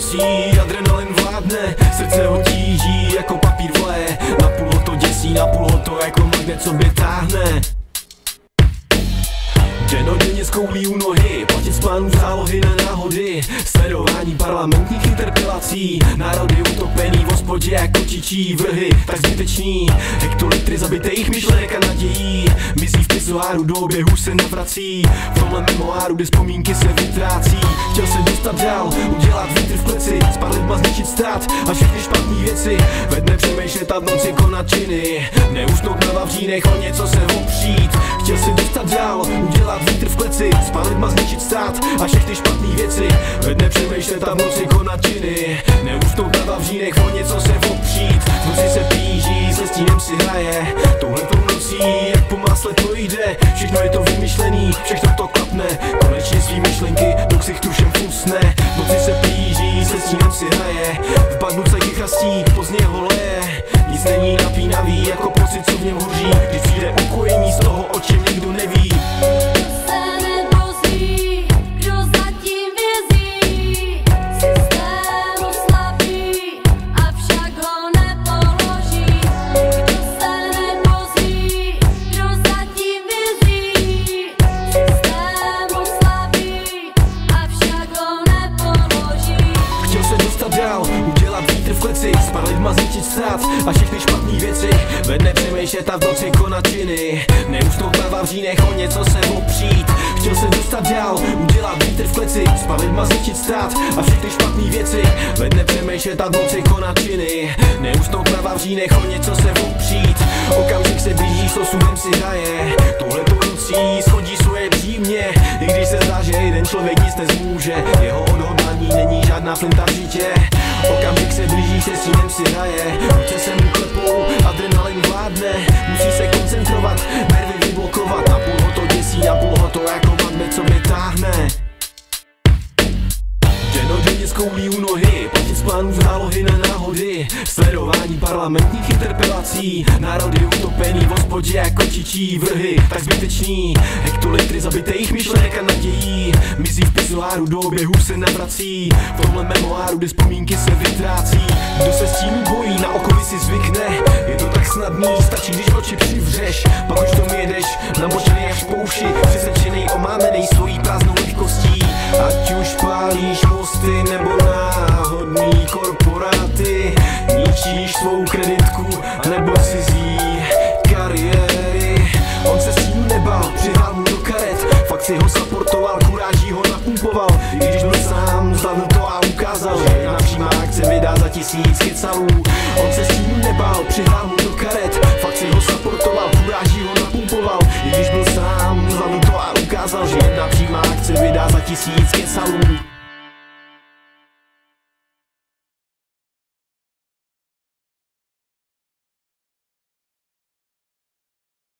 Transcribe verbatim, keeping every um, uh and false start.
nocí, adrenalin vládne, srdce ho tíží jako papír vle. Napůl ho to děsí, napůl ho to jako magnet sobě táhne. Denodenně zkoulí u nohy, platit z plánů zálohy na náhody. Sledování parlamentních interpelací, národy utopený v hospodě jako čičí vrhy, tak zbytečný. Hektolitry zabitejch myšlenek a nadějí mizí v pisoáru, do oběhu se navrací. V tomhle memoáru, kde vzpomínky se vytrácí. Chtěl se dostat dál, udělat vítr v kleci, spalit ma, zničit stát a všechny špatný věci. Ve dne přemýšlet a v noci konat činy, neusnout na vavřínech, o něco se opřít. Chtěl se dostat dál, udělat vítr v kleci, spalit ma, zničit stát a všechny špatný věci. Ve dne přemýšlet a v noci konat činy, neusnout na vavřínech, o něco se opřít. V noci se plíží, se stínem si hraje, touhletou nocí jak po másle to jde. Všechno je to vymyšlený, všechno to klapne, konečně svý myšlenky do ksichtu všem fusne. V noci se plíží, se stínem si hraje, v bagnu se chrastí, pozdě ho leje. Nic není napínavý jako pocit, co v něm hoří, když přijde ukojení z toho, o čem nikdo neví. Udělat vítr v kleci, spalit ma, zničit stát a všechny špatný věci. Ve dne přemýšlet a v noci konat činy, neusnout na vavřínech, o něco se opřít. Chtěl se dostat dál, udělat vítr v kleci, spalit ma, zničit stát a všechny špatný věci. Ve dne přemýšlet a v noci konat činy, neusnout na vavřínech, o něco se opřít. Okamžik se blíží, s osudem si hraje, touhletou nocí schodí svoje břímě. I když se zdá, že jeden člověk nic nezmůže, jeho odhodlání není žádná flinta v žitě. Okamžik se blíží, se stínem si hraje, ruce se mu klepou, adrenalin vládne. Musí se koncentrovat, nervy vyblokovat, napůl ho to děsí, napůl ho to jako magnet sobě táhne. Denodenně zkoulí u nohy, platit z plánů zálohy na náhody. Sledování parlamentních interpelací, národy utopený v hospodě jako čičí vrhy, tak zbytečný. Hektolitry zabitejch myšlenek a nadějí mizí v pisoáru, do oběhu se navrací. V tomhle memoáru, kde vzpomínky se vytrácí. Kdo se s tím bojí, na okolí si zvykne, je to tak snadný, stačí když oči přivřeš. Pak už tomu jedeš, namočený až po uši, přesvědčený, omámený svojí prázdnou lehkostí. Ať už pálíš mosty nebo náhodný korporáty, ničíš svou kreditku nebo cizí kariéry. On se s tím nebal, přihál mu do karet, fakt si ho supportoval, kuráží ho napumpoval. I když byl sám, zvládl to a ukázal, že na přímá akce vydá za tisíc kecalů. On se s tím nebal, přihál mu do karet, fakt si ho supportoval, kuráží ho napumpoval. I když byl sám, zvládl to a ukázal, že jedna přímá akce vydá za tisíc kecalů.